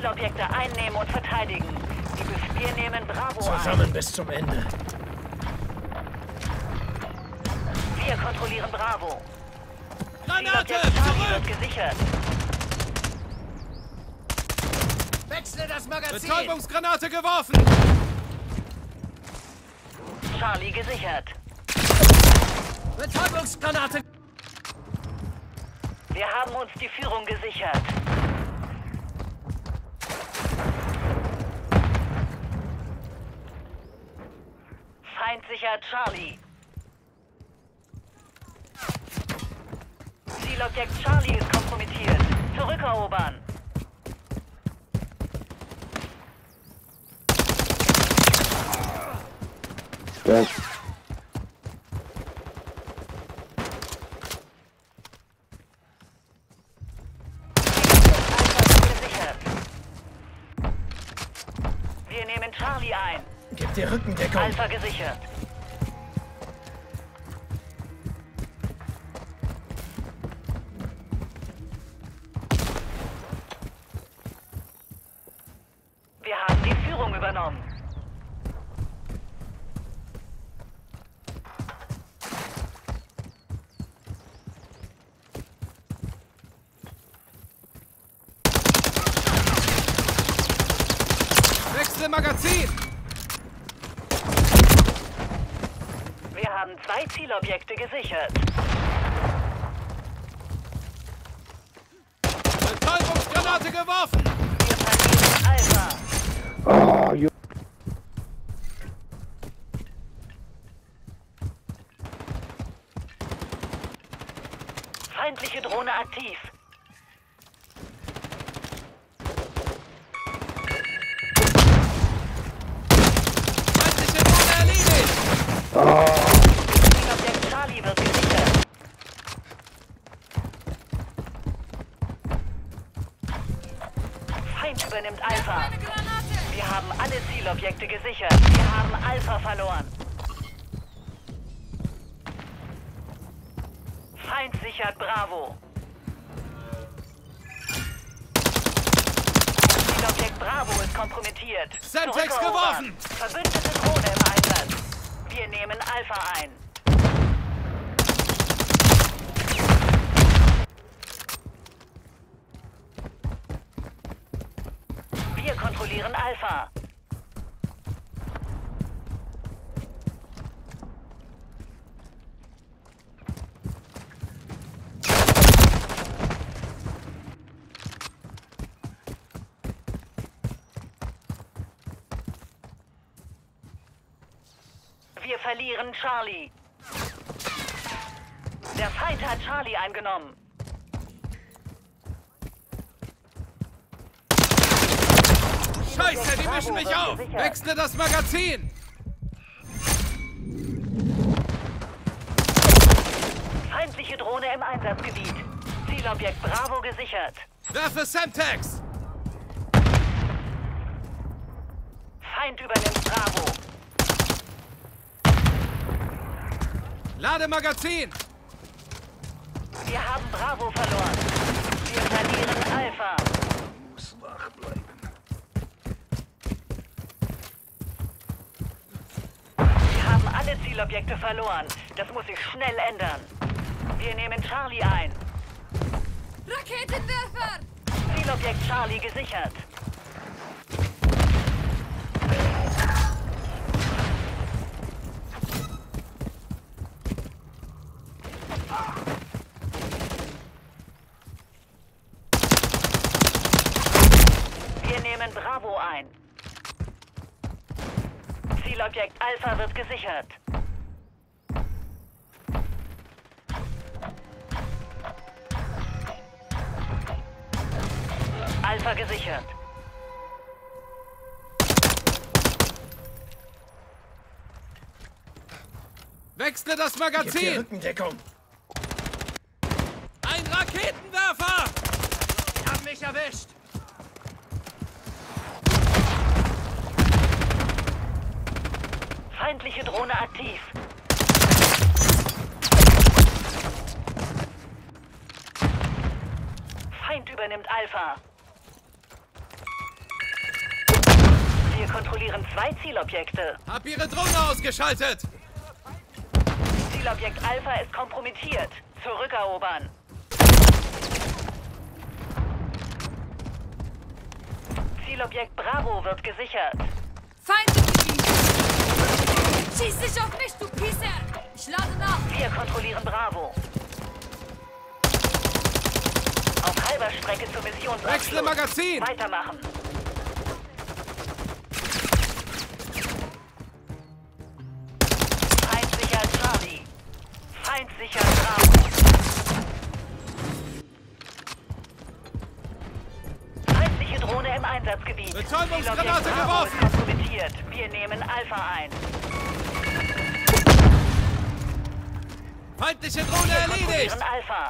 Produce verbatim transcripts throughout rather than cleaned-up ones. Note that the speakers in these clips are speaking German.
Zielobjekte einnehmen und verteidigen. Die Wir nehmen Bravo Zusammen ein. bis zum Ende. Wir kontrollieren Bravo. Granate! Zielobjekt Charlie Zurück! wird gesichert. Wechsle das Magazin! Betäubungsgranate geworfen! Charlie gesichert. Betäubungsgranate! Wir haben uns die Führung gesichert. Feind sichert Charlie. Zielobjekt Charlie ist kompromittiert. Zurückerobern. Ja. Wir nehmen Charlie ein. Gib dir Rückendeckung. Alpha gesichert. Wir haben die Führung übernommen. Wechsle Magazin! Wir haben zwei Zielobjekte gesichert. Betäubungsgranate geworfen! Wir verlieren Alpha. Oh, Junge. Feindliche Drohne aktiv. Feindliche Drohne erledigt! Zielobjekt Charlie wird gesichert. Feind übernimmt Alpha. Wir haben alle Zielobjekte gesichert. Wir haben Alpha verloren. Feind sichert Bravo. Zielobjekt Bravo ist kompromittiert. Semtex Zurückerobern. geworfen! Verbündete Drohne im Einsatz. Wir nehmen Alpha ein. Wir kontrollieren Alpha. Wir verlieren Charlie. Der Feind hat Charlie eingenommen. Scheiße, die mischen mich auf! Wechsle das Magazin! Feindliche Drohne im Einsatzgebiet. Zielobjekt Bravo gesichert. Werfe Semtex! Feind übernimmt Bravo. Lade Magazin! Wir haben Bravo verloren. Wir verlieren Alpha. Muss wach bleiben. Wir haben alle Zielobjekte verloren. Das muss sich schnell ändern. Wir nehmen Charlie ein. Raketenwerfer! Zielobjekt Charlie gesichert. Wir nehmen Bravo ein. Zielobjekt Alpha wird gesichert. Alpha gesichert. Wechsle das Gib dir Magazin! Rückendeckung. Ein Raketenwerfer! Die haben mich erwischt! Feindliche Drohne aktiv. Feind übernimmt Alpha. Wir kontrollieren zwei Zielobjekte. Hab ihre Drohne ausgeschaltet! Zielobjekt Alpha ist kompromittiert. Zurückerobern. Zielobjekt Bravo wird gesichert. Feinde bedient! Schieß nicht auf mich, du Pisser! Ich lade nach! Wir kontrollieren Bravo. Auf halber Strecke zur Missionsabschluss. Wechsle Magazin! Weitermachen. Feindsicher Charlie. Feindsicher Bravo. Feindliche Drohne im Einsatzgebiet. Betäubungsgranate Zielobjekt Bravo geworfen. ist kompromittiert. Wir nehmen Alpha ein. Feindliche Drohne Wir erledigt! kontrollieren Alpha.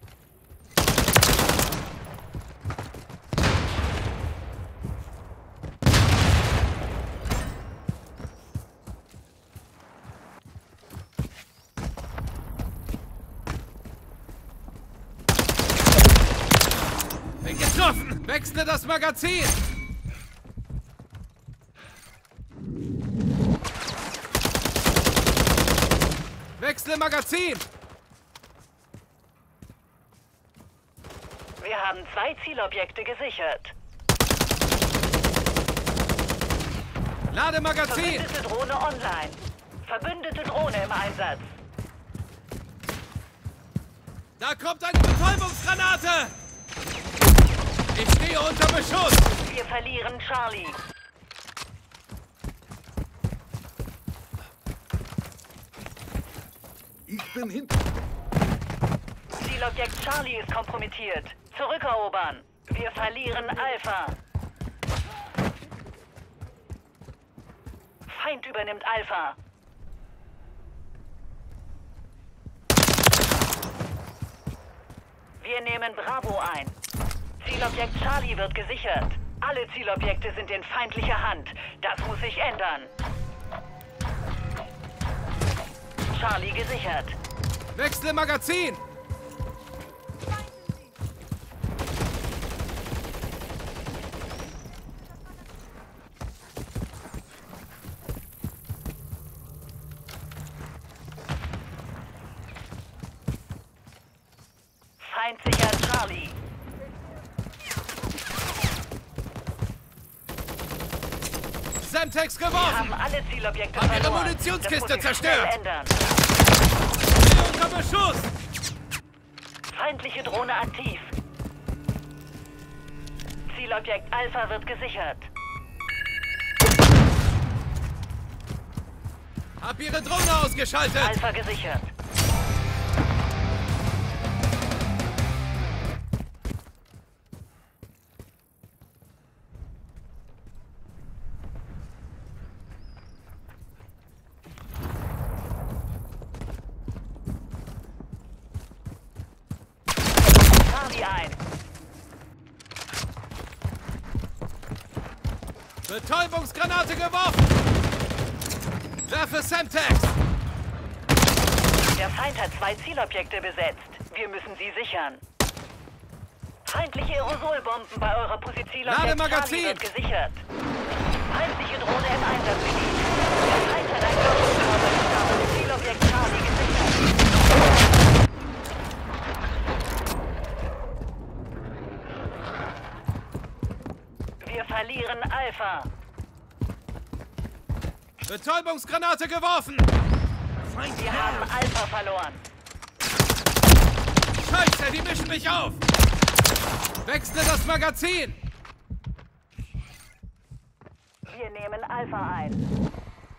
Bin getroffen! Wechsle das Magazin! Wechsle Magazin! Wir haben zwei Zielobjekte gesichert. Lade Magazin! Verbündete Drohne online. Verbündete Drohne im Einsatz. Da kommt eine Betäubungsgranate! Ich stehe unter Beschuss! Wir verlieren Charlie. Ich bin hinter. Zielobjekt Charlie ist kompromittiert. Zurückerobern. Wir verlieren Alpha. Feind übernimmt Alpha. Wir nehmen Bravo ein. Zielobjekt Charlie wird gesichert. Alle Zielobjekte sind in feindlicher Hand. Das muss sich ändern. Charlie gesichert. Wechsle Magazin! Feindsicher Charlie. Semtex Wir geworfen! haben alle Zielobjekte Hab ihre verloren. Munitionskiste Das muss sich zerstört. schnell ändern. Stehe unter Beschuss! Feindliche Drohne aktiv. Zielobjekt Alpha wird gesichert. Hab ihre Drohne ausgeschaltet! Alpha gesichert. Charlie ein. Betäubungsgranate geworfen! Werfe Semtex! Der Feind hat zwei Zielobjekte besetzt. Wir müssen sie sichern. Feindliche Aerosolbomben bei eurer Position. Lade Magazin! Charlie wird gesichert. Feindliche Drohne im Einsatzgebiet. Der Feind hat ein Körperkörper gestartet. Zielobjekt Charlie gesichert. Wir verlieren Alpha. Betäubungsgranate geworfen! Wir haben Alpha verloren. Scheiße, die mischen mich auf! Wechsle das Magazin! Wir nehmen Alpha ein.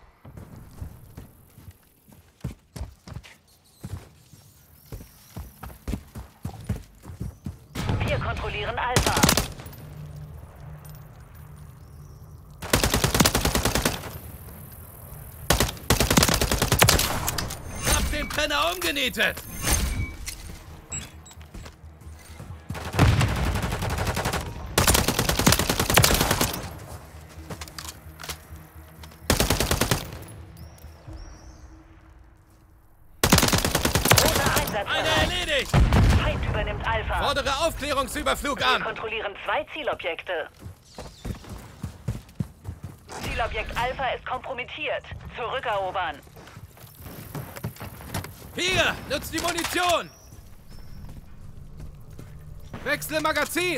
Wir kontrollieren Alpha. Hab den Penner umgenietet! Ohne Einsatz. Einer erledigt! Feind übernimmt Alpha. Fordere Aufklärungsüberflug Wir an! kontrollieren zwei Zielobjekte. Zielobjekt Alpha ist kompromittiert. Zurückerobern. Hier, nutzt die Munition! Wechsle Magazin!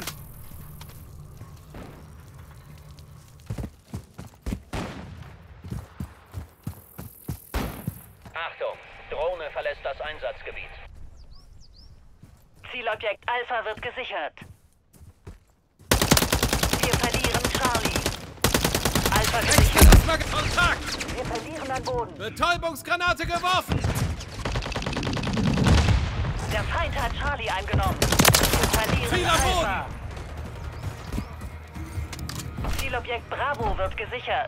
Achtung, Drohne verlässt das Einsatzgebiet. Zielobjekt Alpha wird gesichert. Wir verlieren Charlie. Alpha Wechsle gesichert. das Magazin! Kontakt! Wir verlieren an Boden. Betäubungsgranate geworfen! Der Feind hat Charlie eingenommen. Wir verlieren Ziel am Boden. Alpha. Zielobjekt Bravo wird gesichert.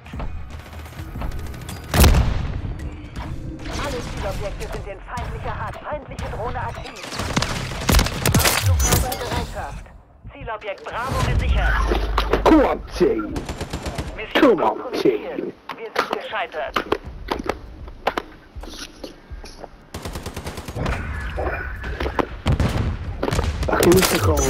Alle Zielobjekte sind in feindlicher Hand. Feindliche Drohne aktiv. Flugkörper in Bereitschaft. Zielobjekt Bravo gesichert. Come on, team. Mission Come on, kompromittiert. team. Wir sind gescheitert. Ach, hier ist der Code.